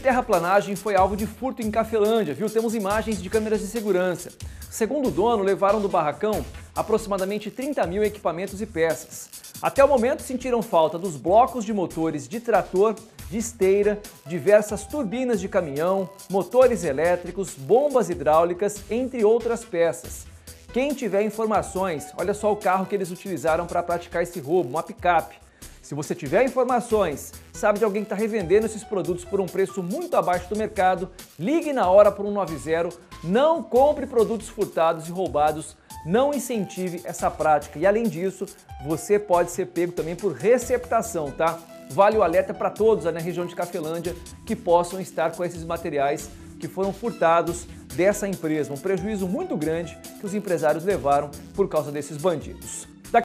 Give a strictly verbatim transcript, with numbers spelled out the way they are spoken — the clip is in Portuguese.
terraplanagem foi alvo de furto em Cafelândia, viu? Temos imagens de câmeras de segurança. Segundo o dono, levaram do barracão aproximadamente trinta mil equipamentos e peças. Até o momento sentiram falta dos blocos de motores de trator, de esteira, diversas turbinas de caminhão, motores elétricos, bombas hidráulicas, entre outras peças. Quem tiver informações, olha só o carro que eles utilizaram para praticar esse roubo, uma picape. Se você tiver informações, sabe de alguém que está revendendo esses produtos por um preço muito abaixo do mercado, ligue na hora para o um nove zero, não compre produtos furtados e roubados, não incentive essa prática. E além disso, você pode ser pego também por receptação, tá? Vale o alerta para todos na região de Cafelândia que possam estar com esses materiais que foram furtados dessa empresa. Um prejuízo muito grande que os empresários levaram por causa desses bandidos.